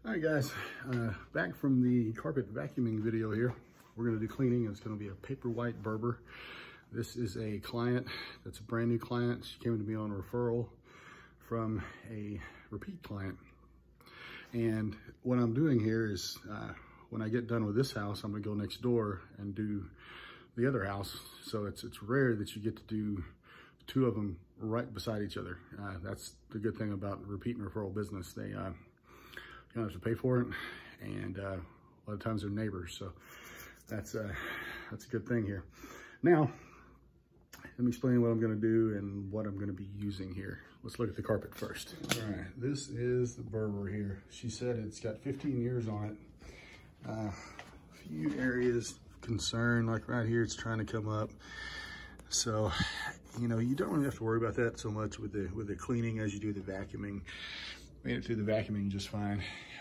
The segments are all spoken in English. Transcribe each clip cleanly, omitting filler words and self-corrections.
Hi guys, back from the carpet vacuuming video here. We're going to do cleaning. It's going to be a paper white Berber. This is a client that's a brand new client. She came to me on referral from a repeat client. And what I'm doing here is when I get done with this house, I'm going to go next door and do the other house. So it's rare that you get to do two of them right beside each other. That's the good thing about repeat and referral business. They you don't have to pay for it, and a lot of times they're neighbors, so that's a good thing here. Now, let me explain what I'm going to do and what I'm going to be using here. Let's look at the carpet first. All right, this is the Berber here. She said it's got 15 years on it. A few areas of concern, like right here, it's trying to come up. So, you know, you don't really have to worry about that so much with the cleaning as you do the vacuuming. Made it through the vacuuming just fine.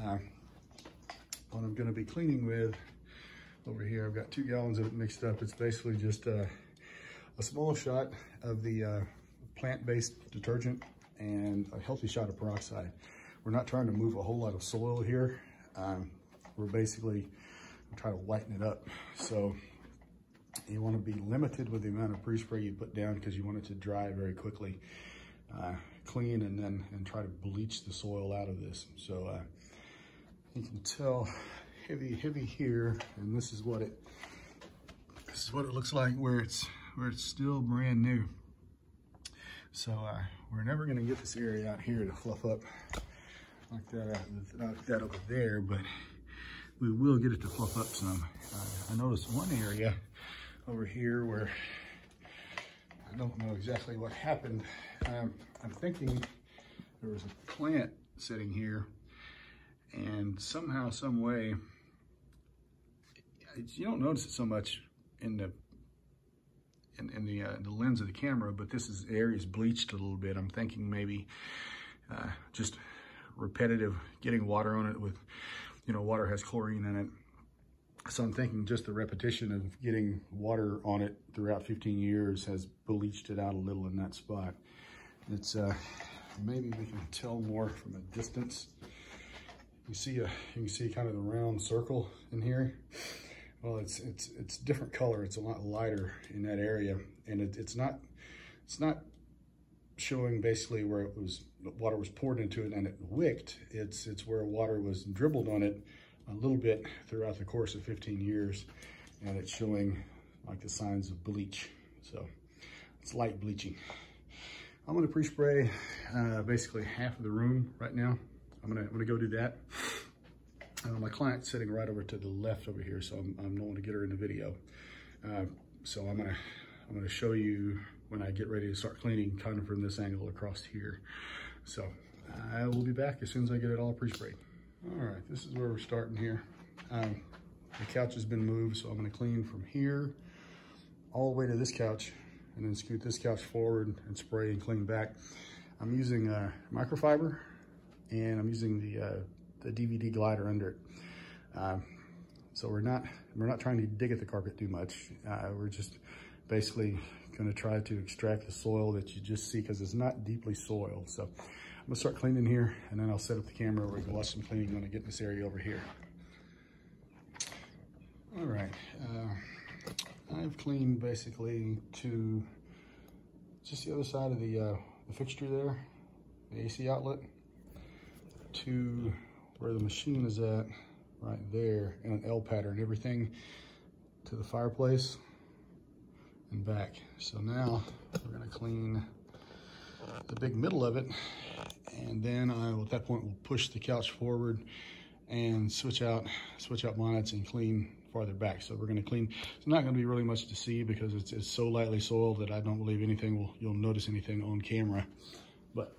What I'm going to be cleaning with over here, I've got 2 gallons of it mixed up. It's basically just a small shot of the plant-based detergent and a healthy shot of peroxide. We're not trying to move a whole lot of soil here. We're basically trying to whiten it up. So you want to be limited with the amount of pre-spray you put down because you want it to dry very quickly. Clean and try to bleach the soil out of this. So you can tell heavy here, and this is what it looks like where it's still brand new. So we're never going to get this area out here to fluff up like that over there, but we will get it to fluff up some. I noticed one area over here where I don't know exactly what happened. I'm thinking there was a plant sitting here, and somehow, some way, you don't notice it so much in the lens of the camera, but this area is bleached a little bit. I'm thinking maybe just repetitive getting water on it with, you know, water has chlorine in it. So I'm thinking just the repetition of getting water on it throughout 15 years has bleached it out a little in that spot. It's maybe we can tell more from a distance. You can see kind of the round circle in here. Well, it's different color. It's a lot lighter in that area, and it's not showing basically where water was poured into it and it wicked. It's where water was dribbled on it a little bit throughout the course of 15 years, and it's showing like the signs of bleach. So it's light bleaching. I'm gonna pre-spray basically half of the room right now. I'm gonna go do that. My client's sitting right over to the left over here, so I'm not going to get her in the video. So I'm gonna show you when I get ready to start cleaning, kind of from this angle across here. So I will be back as soon as I get it all pre-sprayed. All right, this is where we're starting here. The couch has been moved, so I'm gonna clean from here all the way to this couch, and then scoot this couch forward and spray and clean back. I'm using microfiber, and I'm using the DVD glider under it. So we're not trying to dig at the carpet too much. We're just basically gonna try to extract the soil that you just see, because it's not deeply soiled. So I'm gonna start cleaning here, and then I'll set up the camera where we can watch some cleaning when I get in this area over here. All right, I've cleaned basically to just the other side of the fixture there, the AC outlet, to where the machine is at, right there, in an L pattern, everything to the fireplace and back. So now we're gonna clean the big middle of it, and then at that point we'll push the couch forward and switch out bonnets and clean farther back. So we're gonna clean. It's not gonna be really much to see because it's so lightly soiled that I don't believe you'll notice anything on camera. But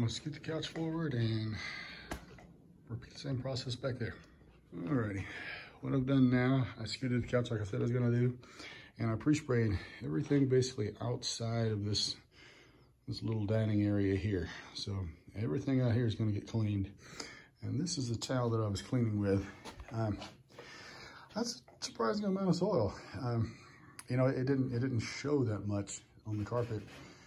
gonna scoot the couch forward and repeat the same process back there. Alrighty, what I've done now, I scooted the couch like I said I was gonna do, and I pre-sprayed everything basically outside of this little dining area here. So everything out here is gonna get cleaned. And this is the towel that I was cleaning with. That's a surprising amount of soil. You know, it didn't show that much on the carpet.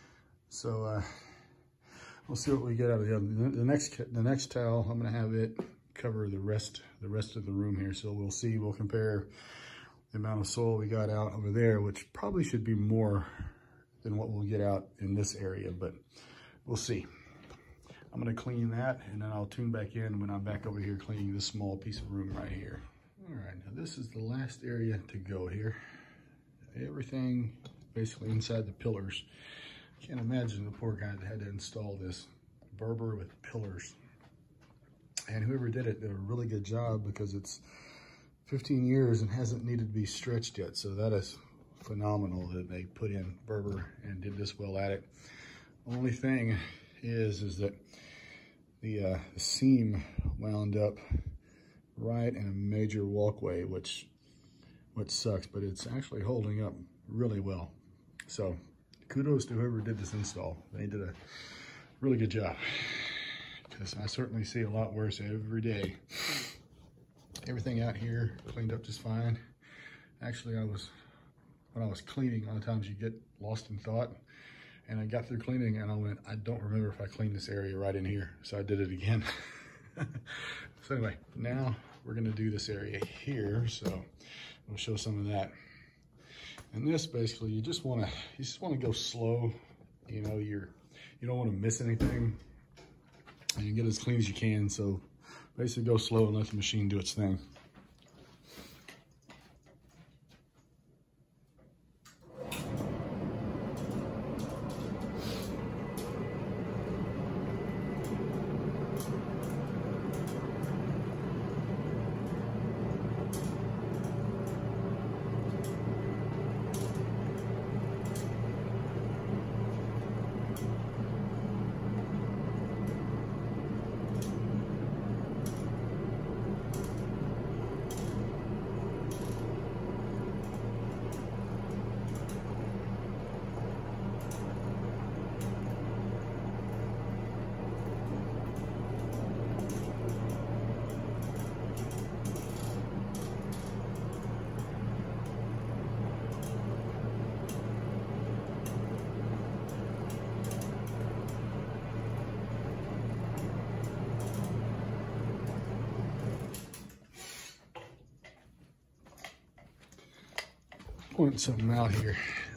So we'll see what we get out of the other. The next towel, I'm gonna have it cover the rest of the room here. So we'll see, we'll compare the amount of soil we got out over there, which probably should be more than what we'll get out in this area, but we'll see. I'm gonna clean that and then I'll tune back in when I'm back over here cleaning this small piece of room right here. All right, now this is the last area to go here. Everything basically inside the pillars. Can't imagine the poor guy that had to install this Berber with pillars. And whoever did it did a really good job because it's 15 years and hasn't needed to be stretched yet. So that is phenomenal that they put in Berber and did this well at it. Only thing is that the seam wound up right in a major walkway, which sucks, but it's actually holding up really well. So kudos to whoever did this install. They did a really good job, because I certainly see a lot worse every day. Everything out here cleaned up just fine. Actually, when I was cleaning, a lot of times you get lost in thought, and I got through cleaning and I went, I don't remember if I cleaned this area right in here. So I did it again. So anyway, now we're gonna do this area here. So we'll show some of that. And this basically, you just wanna go slow. You know, you don't wanna miss anything. And you get as clean as you can. So basically go slow and let the machine do its thing. Pointing something out here.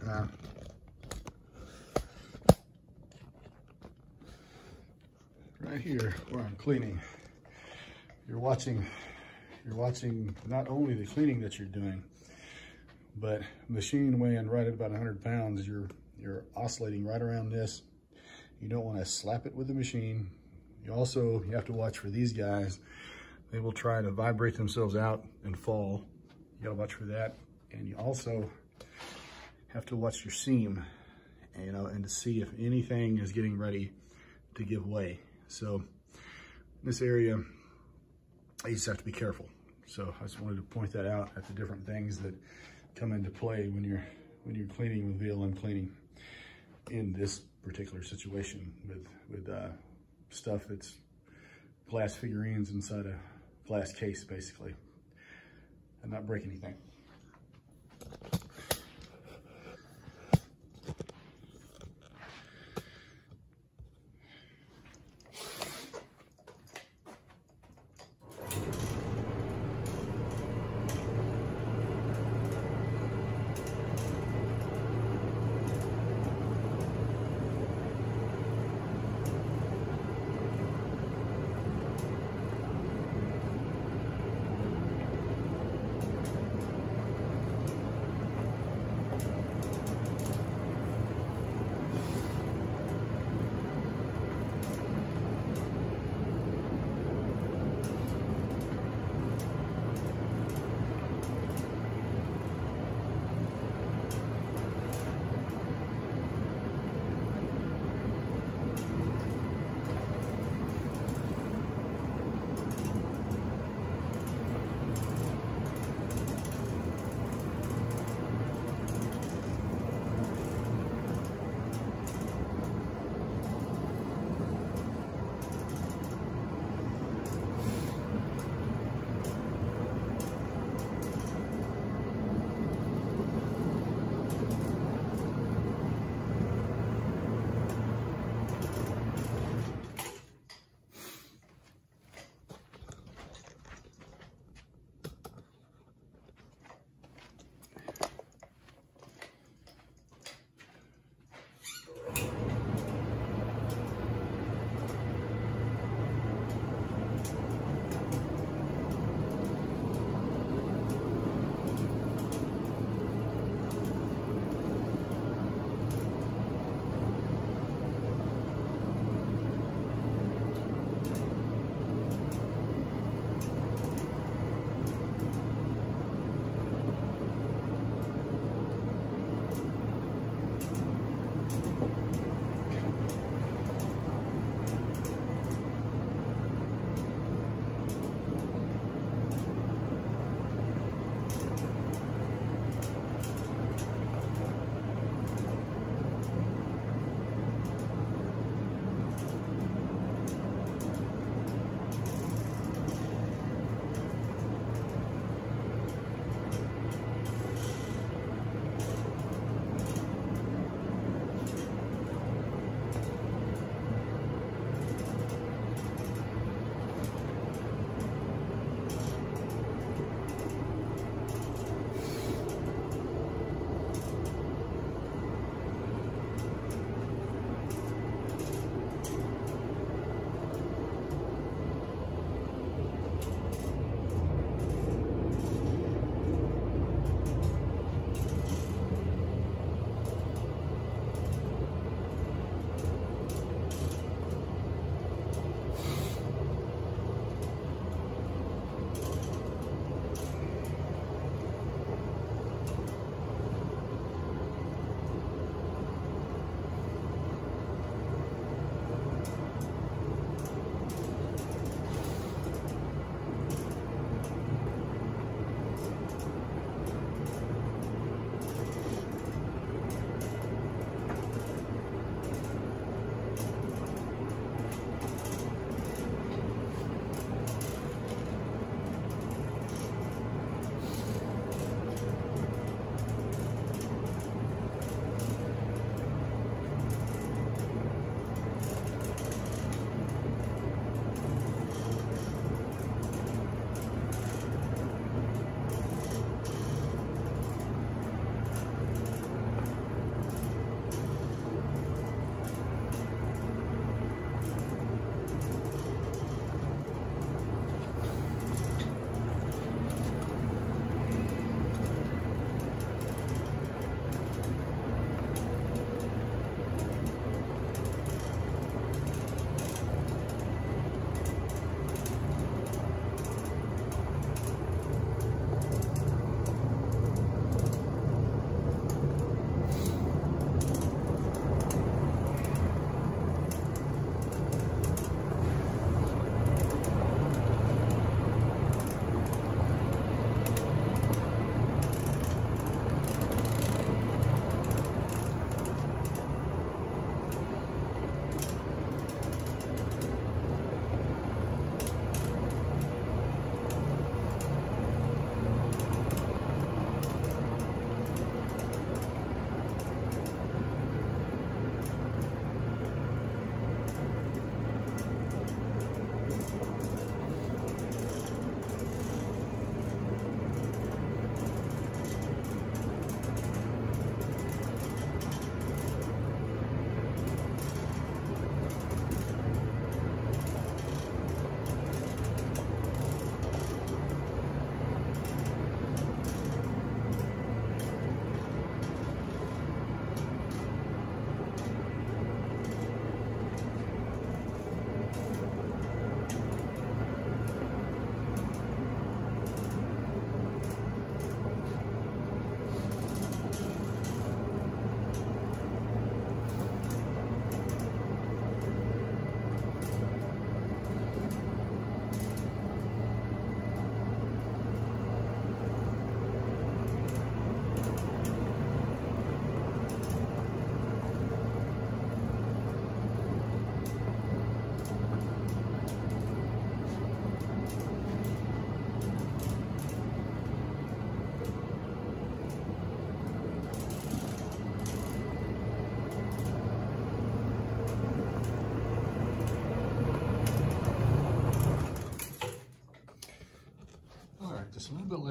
Right here where I'm cleaning, you're watching not only the cleaning that you're doing, but machine weighing right at about 100 pounds, you're oscillating right around this. You don't want to slap it with the machine. You have to watch for these guys. They will try to vibrate themselves out and fall. You gotta watch for that. And you also have to watch your seam, you know, and to see if anything is getting ready to give way. So in this area, you just have to be careful. So I just wanted to point that out at the different things that come into play when you're cleaning with VLM cleaning in this particular situation with stuff that's glass figurines inside a glass case, basically, and not break anything.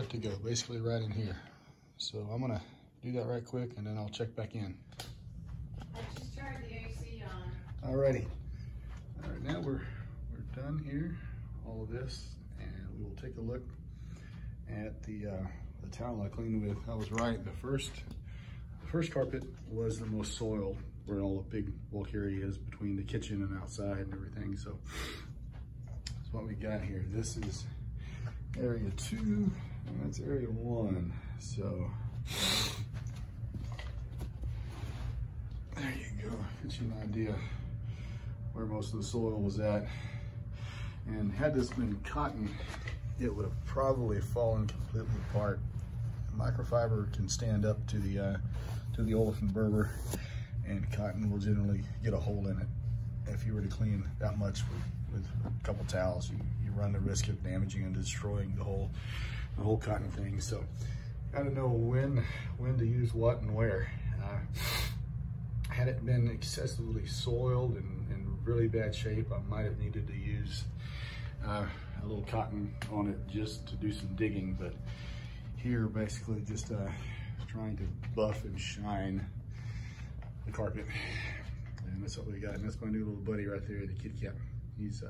outlet to go, basically right in here. So I'm gonna do that right quick and then I'll check back in. I just turned the AC on. Alrighty. All right, now we're done here, all of this, and we will take a look at the towel I cleaned with. I was right, the first carpet was the most soiled, where all the big bulk area is between the kitchen and outside and everything. So that's what we got here. This is area 2, and that's area 1. So there you go, gives you an idea where most of the soil was at. And had this been cotton, it would have probably fallen completely apart. Microfiber can stand up to the olefin Berber, and cotton will generally get a hole in it. If you were to clean that much with a couple towels, you run the risk of damaging and destroying the whole cotton thing. So, got to know when to use what and where. Had it been excessively soiled and in really bad shape, I might have needed to use a little cotton on it just to do some digging. But here, basically just trying to buff and shine the carpet. And that's what we got. And that's my new little buddy right there, the kitty cat. He's,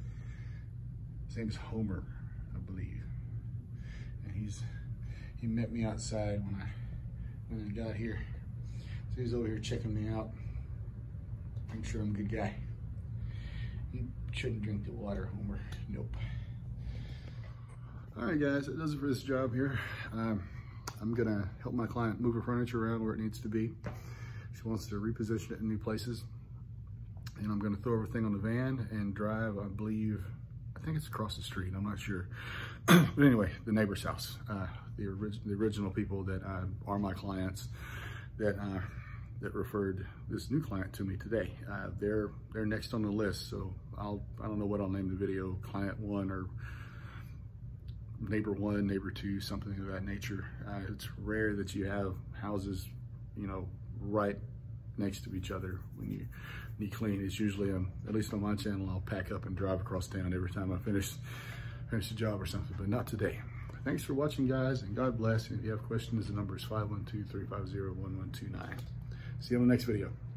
his name is Homer, I believe. And he met me outside when I got here. So he's over here checking me out, making sure I'm a good guy. You shouldn't drink the water, Homer. Nope. All right, guys, that does it for this job here. I'm gonna help my client move her furniture around where it needs to be. She wants to reposition it in new places. And I'm gonna throw everything on the van and drive, I think it's across the street, I'm not sure. But anyway, the neighbor's house. The original people that are my clients that referred this new client to me today. They're next on the list, so I don't know what I'll name the video, client 1 or neighbor 1, neighbor 2, something of that nature. It's rare that you have houses, you know, right next to each other when you clean. It's usually, at least on my channel, I'll pack up and drive across town every time I finish the job or something, but not today. Thanks for watching, guys, and God bless. And if you have questions, the number is 512-350-1129. See you on the next video.